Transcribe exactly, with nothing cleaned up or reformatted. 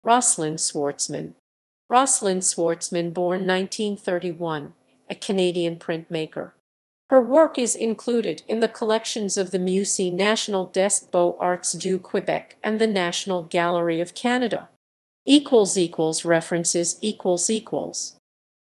Roslyn Swartzman. Roslyn Swartzman, born nineteen thirty-one, a Canadian printmaker. Her work is included in the collections of the Musée National des Beaux-Arts du Québec and the National Gallery of Canada. References equals equals